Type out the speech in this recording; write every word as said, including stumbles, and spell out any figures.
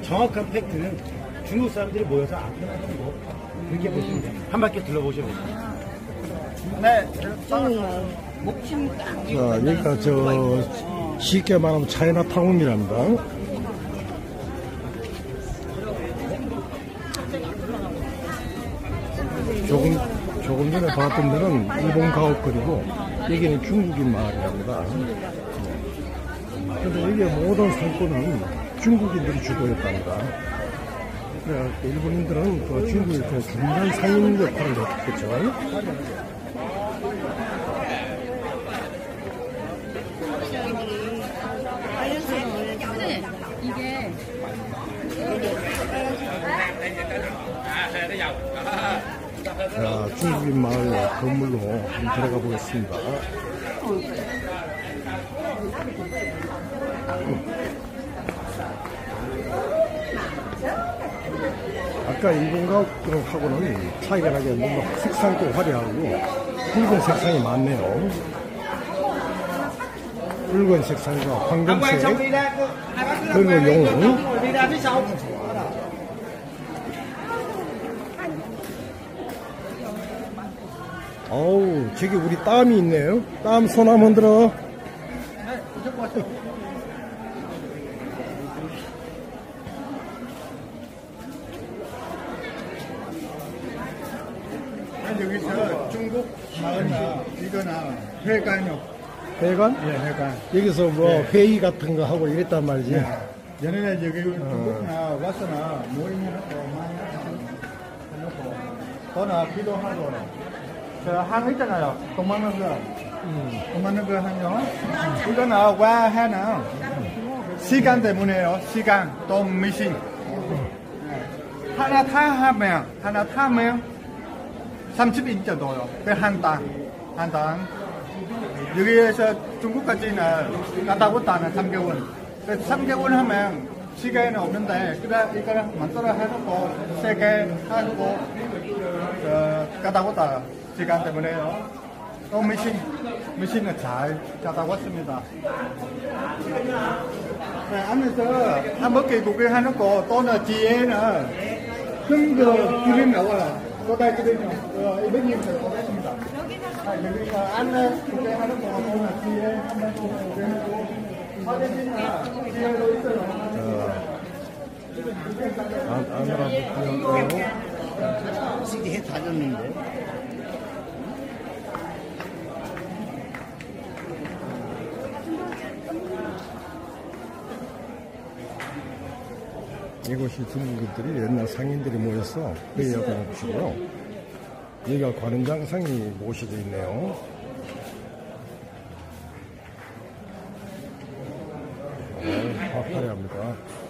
정확한 팩트는 중국 사람들이 모여서 아껴놨던 거 그렇게 보시면 돼요. 한 바퀴 둘러보셔보세요. 네. 중국마을 목침 딱. 자, 여기가 저 쉽게 말하면 차이나타운이랍니다. 조금 조금 전에 봤던 데는 일본 가옥거리고 여기는 중국인 마을이랍니다. 그런데 여기 모든 상권은 중국인들이 주도했답니다. 그래 일본인들은 그 중국의 그 중간 상인 역할을 했겠죠. 이게 자, 중국인 마을 건물로 한번 들어가 보겠습니다. 아까 일본 가옥들하고는 차이가 나게 뭔가 색상도 화려하고 붉은 색상이 많네요. 붉은 색상과 황금색 그리고 용. 어우, 저기 우리 땀이 있네요. 땀 손 한번 들어. 여기서 중국 마을나 이거나 회관요. 회관? 예, 회관. 여기서 뭐 예. 회의 같은 거 하고 이랬단 말이지. 예. 얘네는 여기 중국나 와서나 모임해놓고 많이 해놓고 거나 기도하고 저 한 있잖아요. 돈 많은 거. 음. 돈 많은 거 하면 이거나 와 하나 시간 때문에요. 시간 또 미신. 하나 타 하면 하나 타면 삼십 인 정도요. 그 한 당. 한 당. 여기에서 중국까지는 갔다 왔다는 삼 개월. 그 삼 개월 하면 시간이 없는데, 그래, 이거를 만들어 해놓고, 세 개 하고, 어, 갔다 왔다. 시간 때문에요. 또 미신, 미신은 잘 갔다 왔습니다. 네, 안에서 한 바퀴 구경해놓고, 또는 뒤에는 큰 거 그림 나와요. 또다 그림요. 어, 이번님들 보겠습니다. 아, 여기가 안에 구경하는 거, 또는 뒤에 한 바퀴 구경하고, 사진이나 뒤에도 있어요. 안, 안으로 보고. 시계 해 다녔는데. 이곳이 중국인들이 옛날 상인들이 모여서 회의하던 곳이고요. 여기가 관음장상이 모셔져 있네요. 네, 화려합니다.